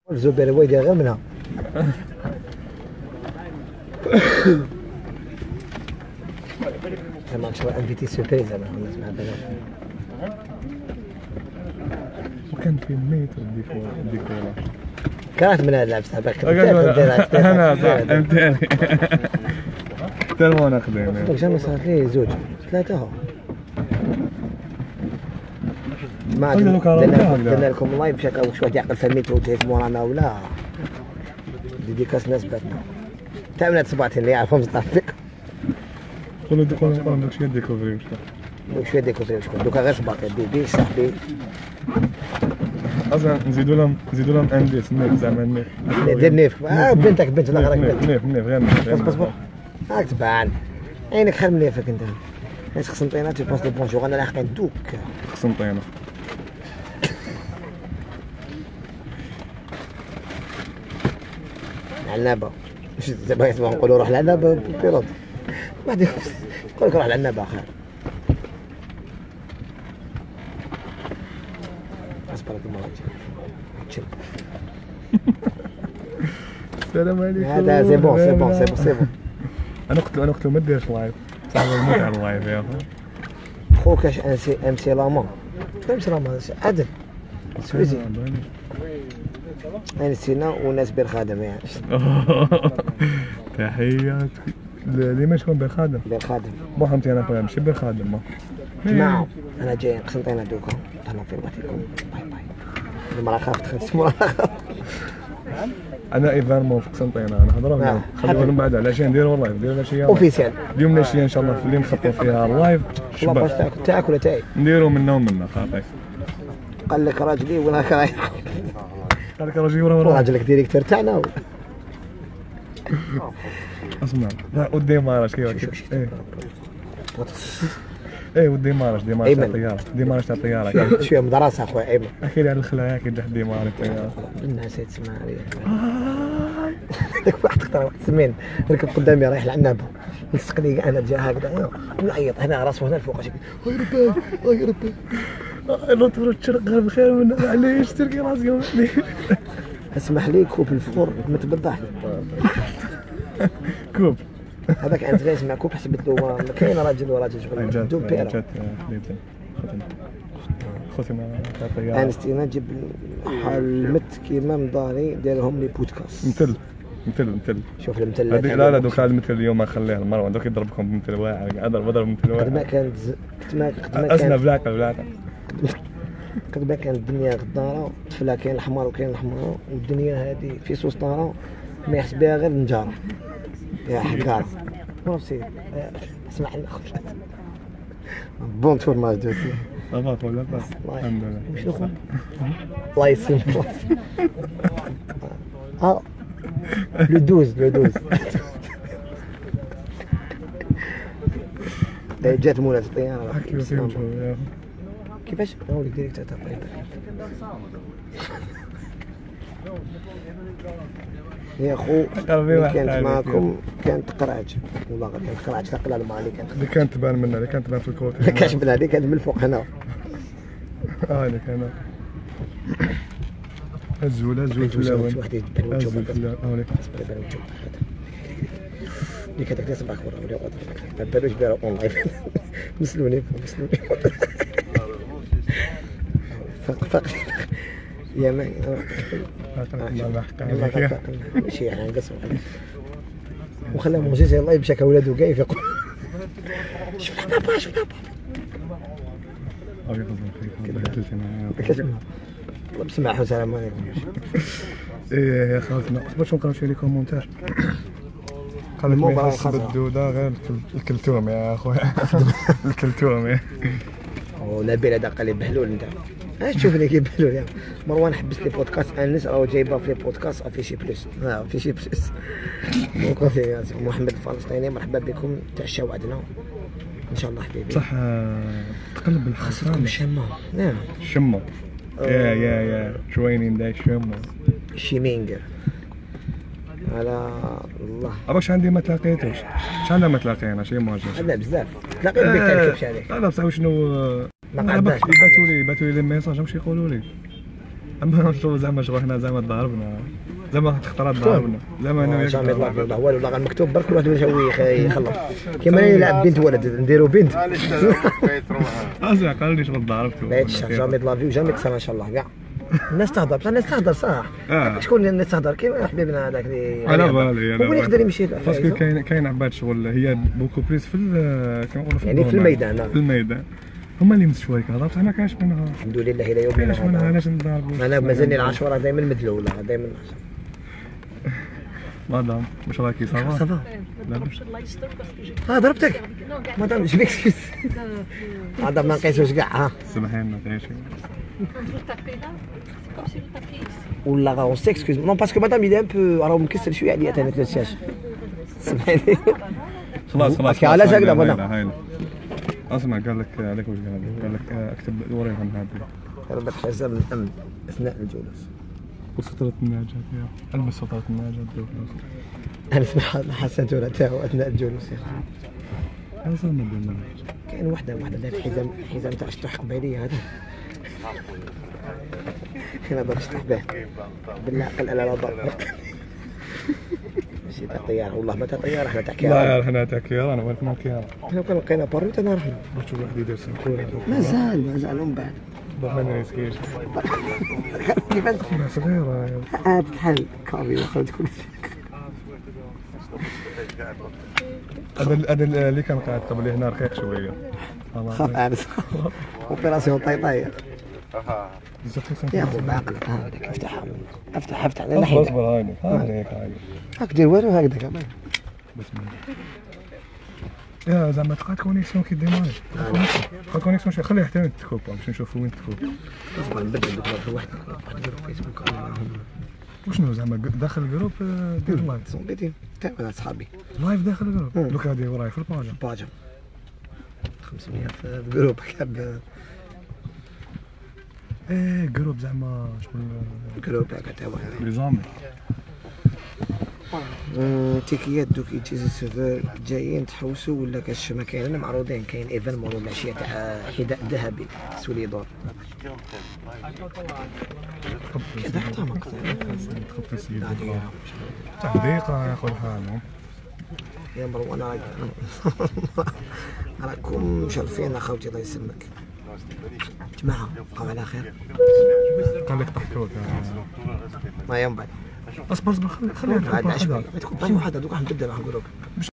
الزبير هو يدير غير منها. زعما شو انفيتي سوربريز زعما الناس مع بالهم. وكان في ميت الديكولا كرهت من هذا اللعب صاحبك. انا فهمتني. تلمون اخذين جامي صار لي زوج ثلاثة اهو. ما درنا لكم لايف بشكل واش واحد يعقل في المترو تيك مورانا ولا ديديكاس ناس باتنا تاع ولاد صباطين اللي يعرفهم صافيك. قولوا داكشي ديكوفري شويه ديكوفري شكون دوكا غير صباطين بيبي صاحبي. اصلا نزيدوا لهم انديس نيف زعما النيف دير نيف بنتك بنت ولا غير نيف غير نيف. بص هاك تبان عينك خير من نيفك انت. علاش خصنا نطينا تي بونس لو بونجور انا لاحقين دوك قسنطينه. العنابه مش دابا نقولوا روح العنابه بيرود واحد يقول لك روح العنابه خير. اصبر المرات السلام عليكم. هذا سي بون. انا قلت له ما ديرش لايف صاحبي المتعه اللايف يا اخي. خوك اش ام سي لامان فهمت لامان عدل سويزي انا سينا وناس بير خادم يعني. تحيات لما شكون بير خادم بو حمتي انا خويا ماشي بير خادم اسمعوا انا جاي قسنطينه دوكا تهلاو في بغيتكم باي المراه خافت خدمت انا ايفيرمون في قسنطينه انا نهضروا معاهم خليوها من بعد على شي نديروا لايف نديروا شي اوفيسيال اليوم ناشيه ان شاء الله في اللي نخططوا فيها اللايف. لاباج تاعك ولا تاعي نديروا منا خاطيك. قال لك راجلي وراك رايح قال لك راجلي ورا راجلك ديريكتور تاعنا اسمع والديماراج كيف ايه والديماراج ديماراج تاع الطياره شويه مدرسه اخويا ايمن. احكي لي على الخلايا كي دح ديماراج الطياره. الناس تسمع عليا داك واحد اختار واحد سمين ركب قدامي رايح العنابه نسقني انا جا هكذا نعيط هنا راسه هنا الفوق يا ربي الروتور تشرقها بخير من معليش تركي راسي معليش. اسمح لي كوب الفخور متبضح كوب هذاك انت غير اسمع كوب حسبت له كاين راجل وراجل شغل دو بيرا خوتنا تاع الطياره انستينا نجيب المت كيما مداري ديرهم لي بودكاست مثل شوف المثل لا دوك المثل اليوم خليه المروه دوك يضربكم بمثل واعر اضرب مثل واعر. قد ما كانت اسنا بلاكه قد ما كانت الدنيا غداره طفله كاين الحمار وكاين الحمراء والدنيا هذه في سوسطاره ما يحس بها غير النجاره يا حكار مرسي اسمع لنا خويا بون تور ما جاتي صافا ولا باس الحمد لله. شنو خويا الله يسلمك لو دوز جات مولاة الطيارة كيفاش نقول لك ديريكت تاع الطيارة يا خو كانت معكم كانت قرعج والله كانت قرعج ثقيله المالي اللي كانت تبان منها اللي كانت تبان في الكوت ما كانش من هذيك كانت من الفوق هنا اللي كان الزول فلاوين واحد يبان وجهه ديك هذاك اللي صباح ورا ولا ما بالوش بها اونلاين مسلوني فق يا ما ماشي احنا نقصوا وخلاه موجز الله يمشي ولادو كيف يقول شوف بابا الله بسمعها السلام عليكم. ايه يا خوتنا باش نقراو شي لي كومونتير قال لك ما يحس بالدوده غير الكلتوم يا خويا الكلتوم ونبيل هذا قال لي بهلول انت اش تشوف لي كي بهلول يا مروان حبس لي بودكاست انس راه جايبه في بودكاست في شي بلوس في شي بلوس محمد الفلسطيني مرحبا بكم تعشاو عندنا ان شاء الله حبيبي صح تقلب بالحصان خاصكم الشمه نعم شمو يا شوينين دا شمو شيمينغ على الله واش عندي ما تلاقيتوش شحال ما تلاقينا شي مواجهه لا بزاف تلاقيت بك تاع كيفاش هذيك لا بصح شنو ما قعدناش باتوا لي لي ميساج واش يقولوا لي اما نشوف زعما شغل حنا زعما ضاربنا زعما تختار ضاربنا زعما انا وياك جامي الله والله والو لا مكتوب برك كل واحد يخلص كيما يلعب بنت ولد نديرو بنت قال لي شغل ضاربته لا يتشاف جامي لا فيو جامي تصير ان شاء الله كاع الناس تهضر بصح الناس تهضر صح شكون اللي تهضر كيما حبيبنا هذاك اللي على بالي هو يقدر يمشي باسكو كاين عباد شغل هي بوكو بريس في كما نقولوا يعني في الميدان في الميدان هما اللي يمسوا هذيك الهضره حنا كاش منها الحمد لله الى يومنا كاش منها علاش نضربوا انا مازالني العاشوره دائما مدلوله دائما مدام واش راكي صافا صافا لا ضربتك مدام جو ميكسكيوز مدام ما نقيسوش كاع ها سمحي لنا تعيشي ولا اون سيكسكيوز نو باسكو مدام il est un peu راه مكسر شويه عليا ثاني ثلاث ساعات سمحيلي خلاص علاش هكذا مدام اسمع قال لك عليك واش قال لك اكتب وريهم هذه ربط حزام الامن اثناء الجلوس وسترة النجاة يا البس سترة النجاة دوك انا سمعت حسنتوره تاعو اثناء الجلوس يا اخي هذا ما بينا كاين وحده اللي الحزام تاع الشطح قبيليه هذا انا ضرب الشطح به بالعقل انا لا ضرب ماشي تاع طياره والله ما تاع طياره احنا تاع كيران لا حنا تاع كيران انا ما كيران حنا كان لقينا باروت انا رحنا باش تشوف واحد يدير سنكوره مازال من بعد ما نسكيش كيفاش صغيره تتحل كافي واخا تكون هذا اللي كان قاعد قبل هنا رقيق شويه خاف عارف اوبيراسيون طيطايه يا اخو بعقلك هكذاك افتح على الناحيه اصبر هاني هيك هاك دير والو هكذا كمان بسم الله يا زعما تلقى كونيكسيون كي ديماري تلقى كونيكسيون شي خليه حتى تكوب باش نشوفوا وين تكوب اصبر نبدل واحد نديرو فيسبوك وشنو زعما داخل الجروب دير لايف بديت تاع صحابي لايف داخل الجروب دوكا هادي وراي في الباجا 500 في الجروب كاب جروب زعما شكون الجروب هكا تاع لي زامي تيكيات دوك يجي السيرفر جايين تحوسوا ولا كاش ما كاين معروضين كاين ايفينمون ولا العشيه تاع حذاء ذهبي سوليدور كذا حتى مقطع تحديقه ياخذ حالهم يا مروان راكم مشرفين اخوتي الله يسلمك جماعه بقاو على خير قال لك ضحكوك ما يوم بعد اصبر خليها بعد 10 ما تكون واحد دوك راح نبدا مع الجروب